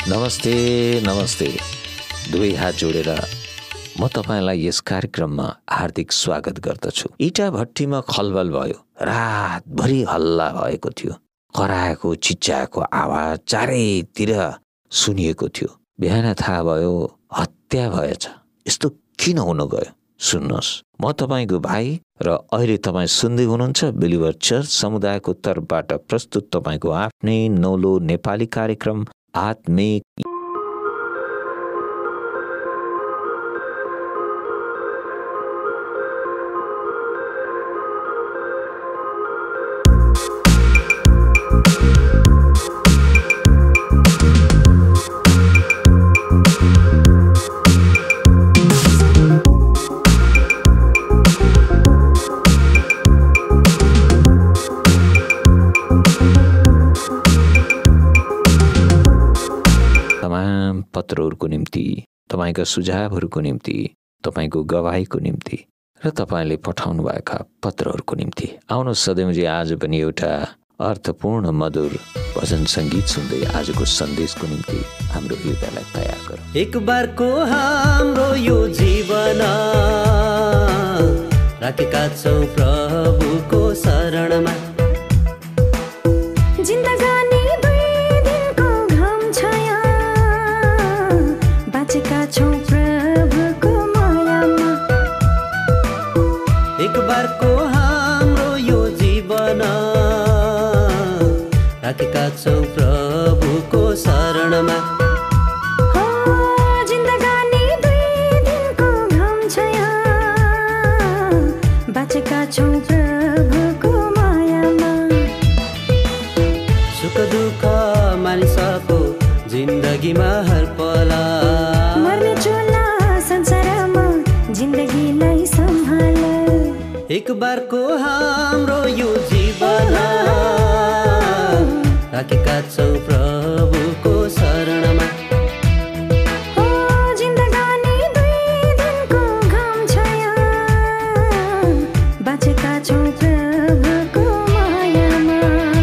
नमस्ते नमस्ते दुवै हात जोडेर म तपाईँलाई यस कार्यक्रममा हार्दिक स्वागत गर्दछु। इटा भट्टीमा खलबल भयो, रातभरि हल्ला भएको थियो, कराएको चिच्याएको आवाज चारैतिर सुनिएको थियो। बिहान थाहा भयो हत्या भएछ। यस्तो किन हुन गयो? सुन्नुहोस्, म तपाईँको भाइ र अहिले तपाईँ सुन्दै हुनुहुन्छ बिलिभर चर्च समुदायको तर्फबाट प्रस्तुत तपाईँको आफ्नै नौलो नेपाली कार्यक्रम आत्मिक। पत्रहरूको निम्ति, तपाईँका सुझावहरूको निम्ति, तपाईँको गवाहीको निम्ति र तपाईँले पठाउनु भएका पत्रहरूको निम्ति आउनुहोस् सधैँजी आज पनि एउटा अर्थपूर्ण मधुर भजन सङ्गीत सुन्दै आजको सन्देशको निम्ति हाम्रो हृदयलाई तयार गरौँ। एक बारको हाम्रो यो जीवन राखेका छौँ प्रभुको शरणमा। राखेका छौँ प्रभुको शरणमा। जिन्दगानी दुई दिनको घाम छाया, बाँचेका छौँ प्रभुको मायामा। सुख दुःख मानिसको जिन्दगीमा हर पल, मर्ने चोला संसारमा जिन्दगीलाई सम्हाल। एक बारको हाम्रो यो जीवन राखेका छौँ प्रभुको शरणमा। जिन्दगानी दुई दिनको घाम छाया, बाँचेका छौँ प्रभुको मायामा।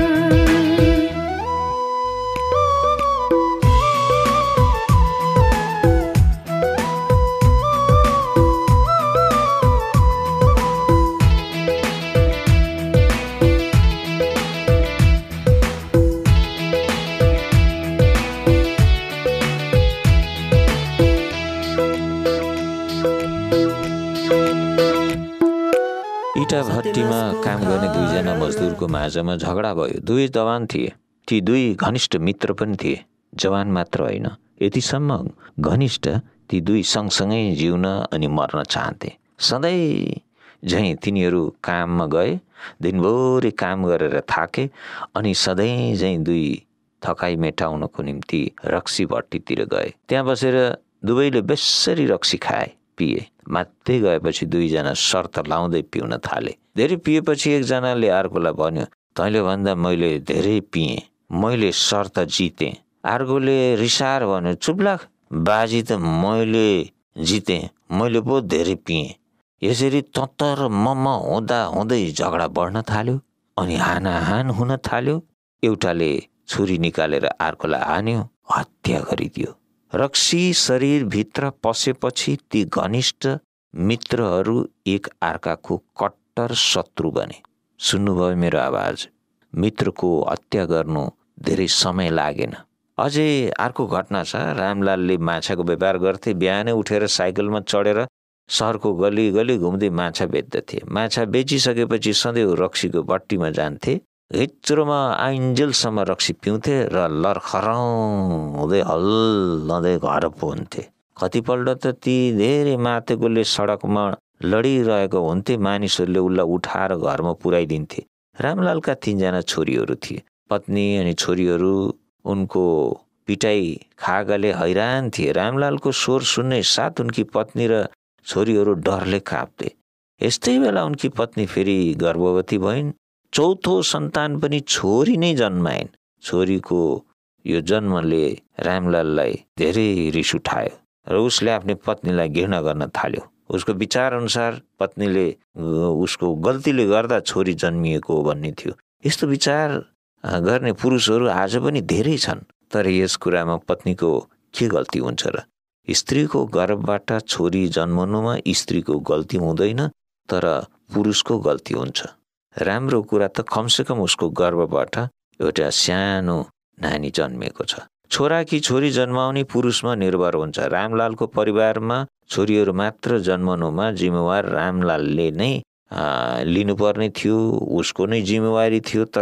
इटा भट्टीमा काम गर्ने दुईजना मजदुरको माझमा झगडा भयो। दुवै जवान थिए। ती दुई घनिष्ठ मित्र पनि थिए। जवान मात्र होइन, यतिसम्म घनिष्ठ ती दुई सँगसँगै जिउन अनि मर्न चाहन्थे। सधैँ झैँ तिनीहरू काममा गए, दिनभरि काम गरेर थाके अनि सधैँ झैँ दुई थकाइ मेटाउनको निम्ति रक्सी भट्टीतिर गए। त्यहाँ बसेर दुवैले बेसरी रक्सी खाए, पिए। मात्दै गएपछि दुईजना शर्त लाउँदै पिउन थाले। धेरै पिएपछि एकजनाले अर्कोलाई भन्यो, तैँले भन्दा मैले धेरै पिएँ, मैले शर्त जितेँ। अर्कोले रिसाएर भन्यो, चुप लाग, बाजी त मैले जितेँ, मैले पो धेरै पिएँ। यसरी तत्तर मम हुँदा हुँदै झगडा बढ्न थाल्यो अनि हानाहान हुन थाल्यो। एउटाले छुरी निकालेर अर्कोलाई हान्यो, हत्या गरिदियो। रक्सी शरीरभित्र पसेपछि ती घनिष्ठ मित्रहरू एक अर्काको कट्टर शत्रु बने। सुन्नुभयो मेरो आवाज? मित्रको हत्या गर्नु धेरै समय लागेन। अझै अर्को घटना छ। रामलालले माछाको व्यापार गर्थे। बिहानै उठेर साइकलमा चढेर सहरको गली गली घुम्दै माछा बेच्दथे। माछा बेचिसकेपछि सधैँ रक्सीको भट्टीमा जान्थे। हिच्रोमा आइन्जेलसम्म रक्सी पिउँथे र लर्खरौँ हुँदै हल्लँदै घर पुग्थे। कतिपल्ट त ती धेरै मातेकोले सडकमा लडिरहेको हुन्थे। मानिसहरूले उसलाई उठाएर घरमा पुर्याइदिन्थे। रामलालका 3 जना छोरीहरू थिए। पत्नी अनि छोरीहरू उनको पिटाई खाएकाले हैरान थिए। रामलालको स्वर सुन्ने साथ उनकी पत्नी र छोरीहरू डरले काँप्थे। यस्तै बेला उनकी पत्नी फेरि गर्भवती भइन्। चौथो सन्तान पनि छोरी नै जन्माइन्। छोरीको यो जन्मले रामलाललाई धेरै रिस उठायो र उसले आफ्नो पत्नीलाई घृणा गर्न थाल्यो। उसको विचार अनुसार पत्नीले उसको गल्तीले गर्दा छोरी जन्मिएको हो भन्ने थियो। यस्तो विचार गर्ने पुरुषहरू आज पनि धेरै छन्। तर यस कुरामा पत्नीको के गल्ती हुन्छ र? स्त्रीको गर्भबाट छोरी जन्मनुमा स्त्रीको गल्ती हुँदैन, तर पुरुषको गल्ती हुन्छ। राम्रो कुरा त कमसेकम उसको गर्भबाट एउटा सानो नानी जन्मेको छ। छोरा कि छोरी जन्माउने पुरुषमा निर्भर हुन्छ। रामलालको परिवारमा छोरीहरू मात्र जन्मनुमा जिम्मेवार रामलालले नै लिनुपर्ने थियो, उसको नै जिम्मेवारी थियो। तर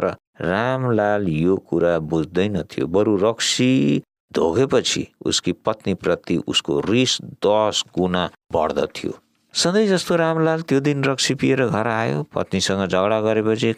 रामलाल यो कुरा बुझ्दैन थियो। बरु रक्सी धोगेपछि उसकी पत्नीप्रति उसको रिस 10 गुना बढ्दथ्यो। सधैँ जस्तो रामलाल त्यो दिन रक्सी पिएर घर आयो। पत्नीसँग झगडा गरेपछि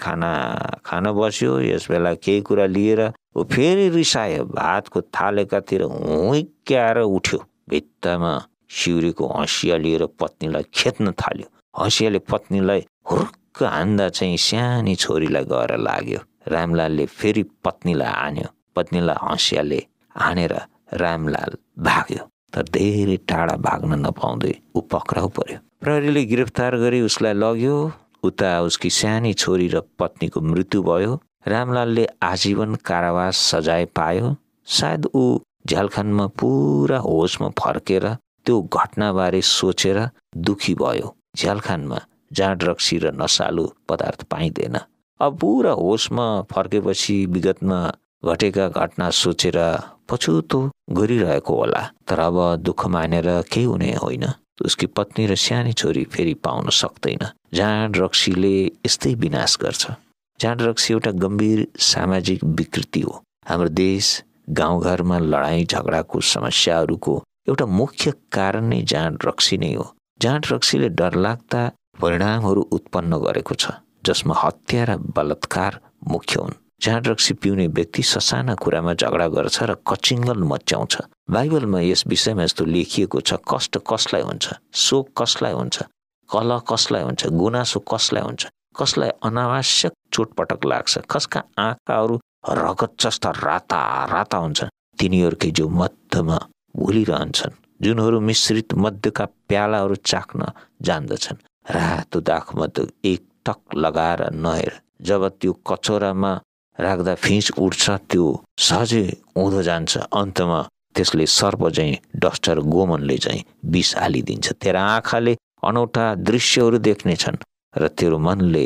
खान बस्यो। यस बेला केही कुरा लिएर ऊ फेरि रिसायो। भातको थालेकातिर हुइक्याएर उठ्यो। भित्तामा सिउरीको हँसिया लिएर पत्नीलाई खेद्न थाल्यो। हँसियाले पत्नीलाई हुर्क हान्दा चाहिँ सानी छोरीलाई गएर लाग्यो। रामलालले फेरि पत्नीलाई हान्यो। पत्नीलाई हँसियाले हानेर रामलाल भाग्यो। तर धेरै टाढा भाग्न नपाउँदै ऊ पक्राउ पर्यो। प्रहरीले गिरफ्तार गरी उसलाई लग्यो। उता उसकी सानी छोरी र पत्नीको मृत्यु भयो। रामलालले आजीवन कारावास सजाय पायो। सायद ऊ झ्यालखानमा पुरा होसमा फर्केर त्यो घटनाबारे सोचेर दुखी भयो। झ्यालखानमा जहाँ ड्रग्सी र नसालु पदार्थ पाइँदैन। अब पुरा होसमा फर्केपछि विगतमा घटेका घटना सोचेर पछुतो गरिरहेको होला। तर अब दुःख मानेर केही हुने होइन। उसकी पत्नी र सानी छोरी फेरि पाउन सक्दैन। जहाँ ड्रग्सीले यस्तै विनाश गर्छ। जहाँ ड्रग्सी एउटा गम्भीर सामाजिक विकृति हो। हाम्रो देश गाउँघरमा लडाईँ झगडाको समस्याहरूको एउटा मुख्य कारण नै जहाँ ड्रग्सी नै हो। जहाँ ड्रग्सीले डरलाग्दा परिणामहरू उत्पन्न गरेको छ, जसमा हत्या र बलात्कार मुख्य हुन्। जहाँ ड्रग्सी पिउने व्यक्ति ससाना कुरामा झगडा गर्छ र कचिङ्गल मच्याउँछ। बाइबलमा यस विषयमा यस्तो लेखिएको छ, कष्ट कसलाई हुन्छ, शोक कसलाई हुन्छ, कलह कसलाई हुन्छ, गुनासो कसलाई हुन्छ, कसलाई अनावश्यक चोटपटक लाग्छ, कसका आँखाहरू रगत जस्ता राता राता हुन्छन्, तिनीहरूकै जो मध्यमा भुलिरहन्छन्, जुनहरू मिश्रित मध्यका प्यालाहरू चाख्न जान्दछन्। रातो दाखमध्य एक टक लगाएर नहेर। जब त्यो कचौरामा राख्दा फिँच उठ्छ, त्यो सहजै उँधो जान्छ। अन्तमा त्यसले सर्प चाहिँ डस्टर गोमनले चाहिँ विष हालिदिन्छ। तेरा आँखाले अनौठा दृश्यहरू देख्नेछन् र तेरो मनले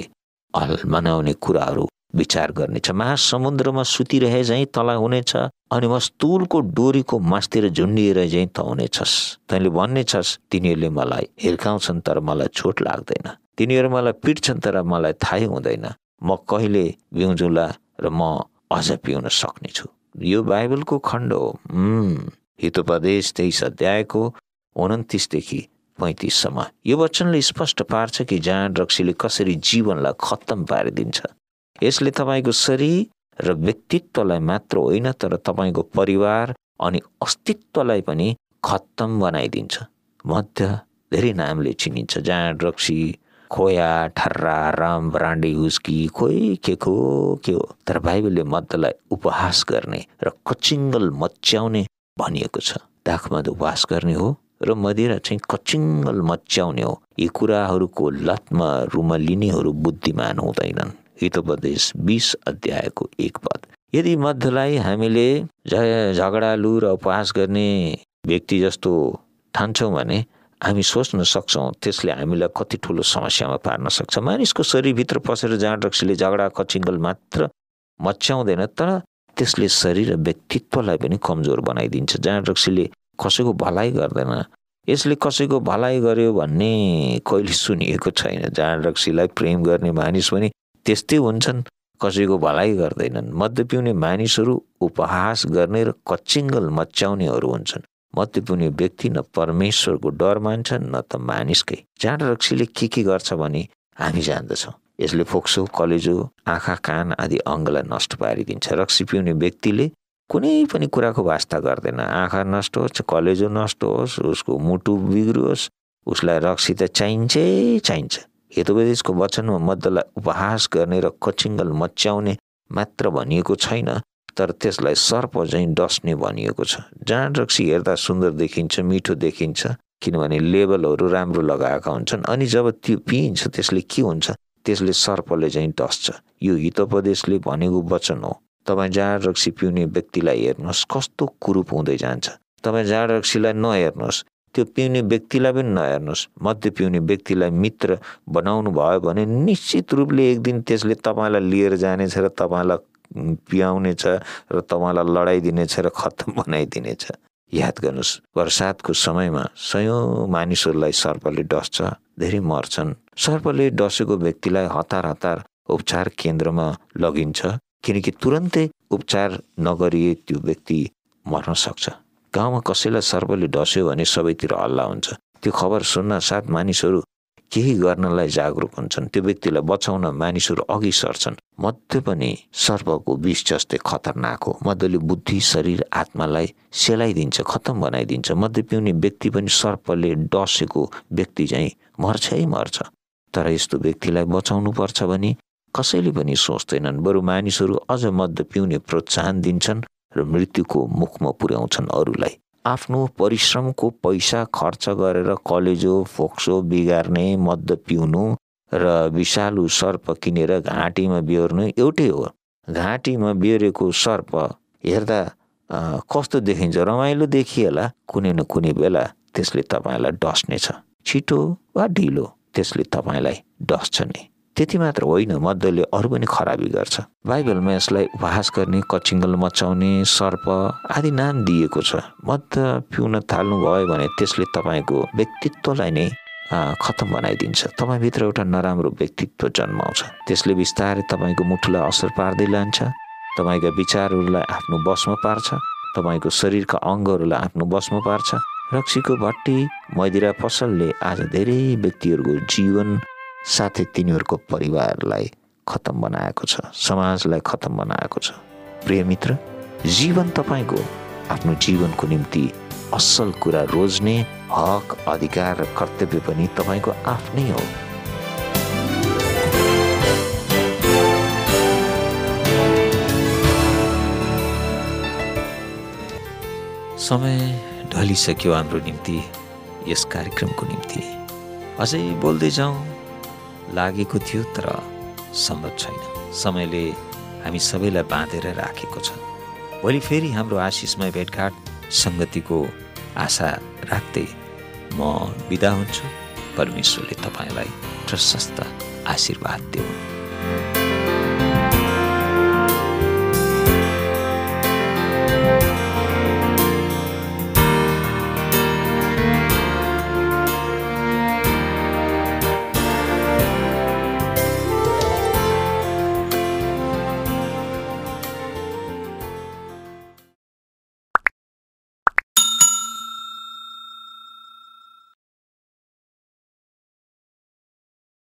मनाउने कुराहरू विचार गर्नेछ। महासमुद्रमा सुतिरहे चाहिँ तँलाई हुनेछ, अनि मस्तुलको डोरीको मास्तिर झुन्डिएर चाहिँ त हुनेछस्। तैँले भन्नेछस्, तिनीहरूले मलाई हिर्काउँछन् तर मलाई चोट लाग्दैन, तिनीहरू मलाई पिट्छन् तर मलाई थाहै हुँदैन, म कहिले बिउँजुला र म अझ पिउन सक्ने छु। यो बाइबलको खण्ड हो। हितोपदेश 23 अध्यायको 29 देखि 35 सम्म। यो वचनले स्पष्ट पार्छ कि जहाँ ड्रग्सीले कसरी जीवनलाई खत्तम पारिदिन्छ। यसले तपाईँको शरीर र व्यक्तित्वलाई मात्र होइन, तर तपाईँको परिवार अनि अस्तित्वलाई पनि खत्तम बनाइदिन्छ। मध्य धेरै नामले चिनिन्छ। जहाँ ड्रग्सी, खोया, ठर्रा, रम, ब्रान्डी, हुस्की, खोइ के हो। तर बाइबलले मध्यलाई उपहास गर्ने र कचिङ्गल मच्याउने भनिएको छ। दाखमद उपहास गर्ने हो र मदिरा चाहिँ कचिङ्गल मच्याउने हो। यी कुराहरूको लतमा रुमलिनेहरू बुद्धिमान हुँदैनन्। हितोपदेश 20 अध्यायको 1 पद। यदि मध्यलाई हामीले झगडालु र उपहास गर्ने व्यक्ति जस्तो ठान्छौँ भने हामी सोच्न सक्छौँ त्यसले हामीलाई कति ठुलो समस्यामा पार्न सक्छ। मानिसको शरीरभित्र पसेर जहाँ ड्रग्सीले झगडा कचिङ्गल मात्र मच्याउँदैन, तर त्यसले शरीर र व्यक्तित्वलाई पनि कमजोर बनाइदिन्छ। जहाँ ड्रग्सीले कसैको भलाइ गर्दैन। यसले कसैको भलाइ गर्यो भन्ने कहिले सुनिएको छैन। जहाँ ड्रग्सीलाई प्रेम गर्ने मानिस पनि त्यस्तै हुन्छन्, कसैको भलाइ गर्दैनन्। मद्य पिउने मानिसहरू उपहास गर्ने र कचिङ्गल मच्याउनेहरू हुन्छन्। मद्य पिउने व्यक्ति न परमेश्वरको डर मान्छन् न त मानिसकै। जहाँ ड्रग्सीले के गर्छ भने हामी जान्दछौँ। यसले फोक्सो, कलेजो, आँखा, कान आदि अङ्गलाई नष्ट पारिदिन्छ। रक्सी पिउने व्यक्तिले कुनै पनि कुराको वास्ता गर्दैन। आँखा नष्ट होस्, कलेजो नष्ट होस्, उसको मुटु बिग्रियोस्, उसलाई रक्सी त चाहिन्छ। हितोपदेशको वचनमा मध्यलाई उपहास गर्ने र कचिङ्गल मच्याउने मात्र भनिएको छैन, तर त्यसलाई सर्प चाहिँ डस्ने भनिएको छ। जहाँ ड्रग्सी हेर्दा सुन्दर देखिन्छ, मिठो देखिन्छ, किनभने लेबलहरू राम्रो लगाएका हुन्छन्। अनि जब त्यो पिइन्छ त्यसले के हुन्छ, त्यसले सर्पले चाहिँ डस्छ। यो हितोपदेशले भनेको वचन हो। तपाईँ जाँड रक्सी पिउने व्यक्तिलाई हेर्नुहोस् कस्तो कुरूप हुँदै जान्छ। तपाईँ जाँड रक्सीलाई नहेर्नुहोस्, त्यो पिउने व्यक्तिलाई पनि नहेर्नुहोस्। मद्य पिउने व्यक्तिलाई मित्र बनाउनु भयो भने निश्चित रूपले एक दिन त्यसले तपाईँलाई लिएर जानेछ र तपाईँलाई पियाउनेछ र तपाईँलाई लडाइदिनेछ र खत्तम बनाइदिनेछ। याद गर्नुहोस्, वर्षातको समयमा सयौं मानिसहरूलाई सर्पले डस्छ, धेरै मर्छन्। सर्पले डसेको व्यक्तिलाई हतार हतार उपचार केन्द्रमा लगिन्छ, किनकि तुरन्तै उपचार नगरिए त्यो व्यक्ति मर्न सक्छ। गाउँमा कसैलाई सर्पले डस्यो भने सबैतिर हल्ला हुन्छ। त्यो खबर सुन्न साथ मानिसहरू केही गर्नलाई जागरुक हुन्छन्। त्यो व्यक्तिलाई बचाउन मानिसहरू अघि सर्छन्। मद्य पनि सर्पको विष जस्तै खतरनाक हो। मद्यले बुद्धि, शरीर, आत्मालाई सेलाइदिन्छ, खत्तम बनाइदिन्छ। मद्य पिउने व्यक्ति पनि सर्पले डसेको व्यक्ति चाहिँ मर्छै मर्छ। तर यस्तो व्यक्तिलाई बचाउनु पर्छ भने कसैले पनि सोच्दैनन्। बरु मानिसहरू अझ मद्य पिउने प्रोत्साहन दिन्छन् र मृत्युको मुखमा पुर्याउँछन् अरूलाई। आफ्नो परिश्रमको पैसा खर्च गरेर कलेजो फोक्सो बिगार्ने, मद्य पिउनु र विषालु सर्प किनेर घाँटीमा बिहोर्नु एउटै हो। घाँटीमा बिहोरेको सर्प हेर्दा कस्तो देखिन्छ, रमाइलो देखिएला, कुनै न कुनै बेला त्यसले तपाईँलाई डस्नेछ। छिटो वा ढिलो त्यसले तपाईँलाई डस्छ नै। त्यति मात्र होइन, मद्यले अरू पनि खराबी गर्छ। बाइबलमा यसलाई उपहास गर्ने, कचिङ्गल मचाउने, सर्प आदि नाम दिएको छ। मद्य पिउन थाल्नु भयो भने त्यसले तपाईँको व्यक्तित्वलाई नै खत्तम बनाइदिन्छ। तपाईँभित्र एउटा नराम्रो व्यक्तित्व जन्माउँछ। त्यसले बिस्तारै तपाईँको मुटुलाई असर पार्दै लान्छ, तपाईँका विचारहरूलाई आफ्नो बसमा पार्छ, तपाईँको शरीरका अङ्गहरूलाई आफ्नो बसमा पार्छ। रक्सीको भट्टी, मदिरा पसलले आज धेरै व्यक्तिहरूको जीवन साथै तिनीहरूको परिवारलाई खत्तम बनाएको छ, समाजलाई खत्तम बनाएको छ। प्रिय मित्र, जीवन तपाईँको। आफ्नो जीवनको निम्ति असल कुरा रोज्ने हक, अधिकार र कर्तव्य पनि तपाईँको आफ्नै हो। समय ढलिसक्यो हाम्रो निम्ति, यस कार्यक्रमको निम्ति। अझै बोल्दै जाउँ लागेको थियो, तर सम्भव छैन। समयले हामी सबैलाई बाँधेर राखेको छ। भोलि फेरि हाम्रो आशिषमय भेटघाट, सङ्गतिको आशा राख्दै म बिदा हुन्छु। परमेश्वरले तपाईँलाई प्रशस्त आशीर्वाद देऊ।